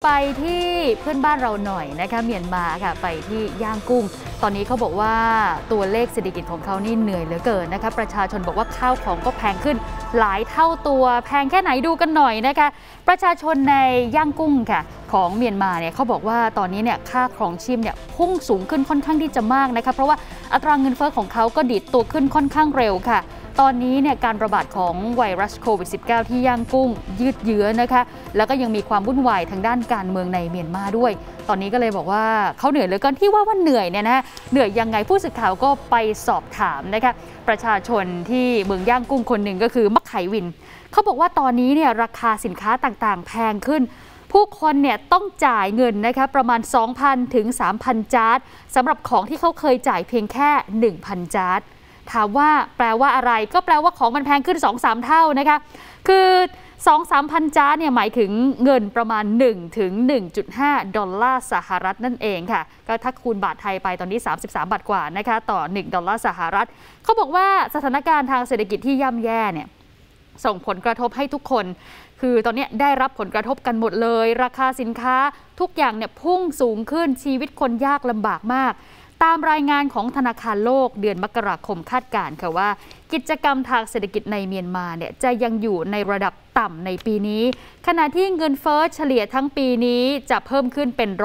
ไปที่เพื่อนบ้านเราหน่อยนะคะเมียนมาค่ะไปที่ย่างกุ้งตอนนี้เขาบอกว่าตัวเลขเศรษฐกิจของเขานี่เหนื่อยเหลือเกินนะคะประชาชนบอกว่าข้าวของก็แพงขึ้นหลายเท่าตัวแพงแค่ไหนดูกันหน่อยนะคะประชาชนในย่างกุ้งค่ะของเมียนมาเนี่ยเขาบอกว่าตอนนี้เนี่ยค่าครองชีพเนี่ยพุ่งสูงขึ้นค่อนข้างที่จะมากนะคะเพราะว่าอัตราเงินเฟ้อของเขาก็ดีดตัวขึ้นค่อนข้างเร็วค่ะตอนนี้เนี่ยการระบาดของไวรัสโควิด -19 ที่ย่างกุ้งยืดเยื้อนะคะแล้วก็ยังมีความวุ่นวายทางด้านการเมืองในเมียนมาด้วยตอนนี้ก็เลยบอกว่าเขาเหนื่อยเหลือเกินที่ว่าเหนื่อยเนี่ยนะเหนื่อยยังไงผู้สื่อข่าวก็ไปสอบถามนะคะประชาชนที่เมืองย่างกุ้งคนหนึ่งก็คือมักไขวินเขาบอกว่าตอนนี้เนี่ยราคาสินค้าต่างๆแพงขึ้นผู้คนเนี่ยต้องจ่ายเงินนะคะประมาณ 2,000 ถึง 3,000 จาร์ดสำหรับของที่เขาเคยจ่ายเพียงแค่ 1,000 จาร์ดถามว่าแปลว่าอะไรก็แปลว่าของมันแพงขึ้น 2-3 เท่านะคะคือ 2-3,000 จาร์ดเนี่ยหมายถึงเงินประมาณ 1 ถึง 1.5 ดอลลาร์สหรัฐนั่นเองค่ะก็ถ้าคูณบาทไทยไปตอนนี้33 บาทกว่านะคะต่อ1ดอลลาร์สหรัฐเขาบอกว่าสถานการณ์ทางเศรษฐกิจที่ย่ำแย่เนี่ยส่งผลกระทบให้ทุกคนคือตอนนี้ได้รับผลกระทบกันหมดเลยราคาสินค้าทุกอย่างเนี่ยพุ่งสูงขึ้นชีวิตคนยากลำบากมากตามรายงานของธนาคารโลกเดือนมกราคมคาดการณ์ค่ะว่ากิจกรรมทางเศรษฐกิจในเมียนมาเนี่ยจะยังอยู่ในระดับต่ำในปีนี้ขณะที่เงินเฟ้อเฉลี่ยทั้งปีนี้จะเพิ่มขึ้นเป็น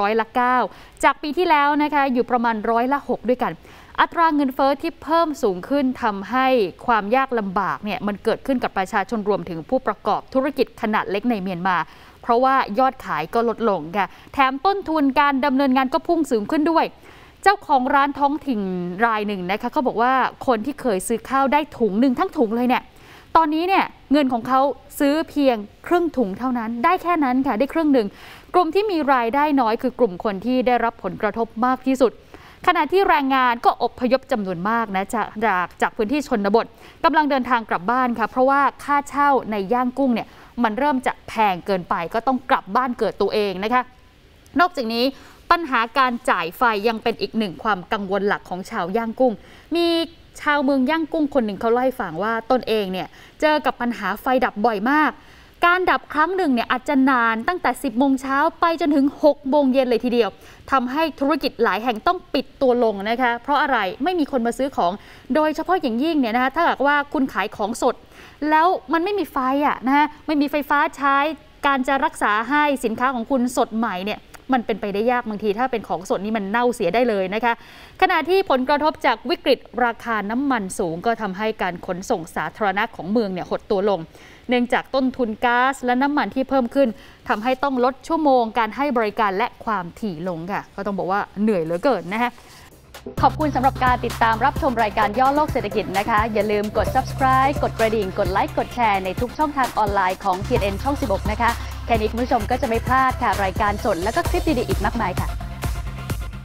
9%จากปีที่แล้วนะคะอยู่ประมาณ6%ด้วยกันอัตราเงินเฟ้อที่เพิ่มสูงขึ้นทำให้ความยากลำบากเนี่ยมันเกิดขึ้นกับประชาชนรวมถึงผู้ประกอบธุรกิจขนาดเล็กในเมียนมาเพราะว่ายอดขายก็ลดลงค่ะแถมต้นทุนการดำเนินงานก็พุ่งสูงขึ้นด้วยเจ้าของร้านท้องถิ่นรายหนึ่งนะคะเขาบอกว่าคนที่เคยซื้อข้าวได้ถุงหนึ่งทั้งถุงเลยเนี่ยตอนนี้เนี่ยเงินของเขาซื้อเพียงครึ่งถุงเท่านั้นได้แค่นั้นค่ะได้ครึ่งหนึ่งกลุ่มที่มีรายได้น้อยคือกลุ่มคนที่ได้รับผลกระทบมากที่สุดขณะที่แรงงานก็อพยพจำนวนมากนะจากพื้นที่ชนบทกำลังเดินทางกลับบ้านค่ะเพราะว่าค่าเช่าในย่างกุ้งเนี่ยมันเริ่มจะแพงเกินไปก็ต้องกลับบ้านเกิดตัวเองนะคะนอกจากนี้ปัญหาการจ่ายไฟยังเป็นอีกหนึ่งความกังวลหลักของชาวย่างกุ้งมีชาวเมืองย่างกุ้งคนหนึ่งเขาเล่าให้ฟังว่าตนเองเนี่ยเจอกับปัญหาไฟดับบ่อยมากการดับครั้งหนึ่งเนี่ยอาจจะนานตั้งแต่10 โมงเช้าไปจนถึง6 โมงเย็นเลยทีเดียวทำให้ธุรกิจหลายแห่งต้องปิดตัวลงนะคะเพราะอะไรไม่มีคนมาซื้อของโดยเฉพาะอย่างยิ่งเนี่ยนะคะถ้าหากว่าคุณขายของสดแล้วมันไม่มีไฟนะไม่มีไฟฟ้าใช้การจะรักษาให้สินค้าของคุณสดใหม่เนี่ยมันเป็นไปได้ยากบางทีถ้าเป็นของสดนี่มันเน่าเสียได้เลยนะคะขณะที่ผลกระทบจากวิกฤตราคาน้ำมันสูงก็ทำให้การขนส่งสาธารณะของเมืองเนี่ยหดตัวลงเนื่องจากต้นทุนก๊าซและน้ำมันที่เพิ่มขึ้นทำให้ต้องลดชั่วโมงการให้บริการและความถี่ลงค่ะก็ต้องบอกว่าเหนื่อยเหลือเกินนะคะขอบคุณสำหรับการติดตามรับชมรายการย่อโลกเศรษฐกิจนะคะอย่าลืมกด subscribe กดกระดิ่งกดไลค์กดแชร์ในทุกช่องทางออนไลน์ของ TNN ช่อง 16 นะคะแค่นี้คุณผู้ชมก็จะไม่พลาดค่ะรายการสดและก็คลิปดีๆอีกมากมายค่ะ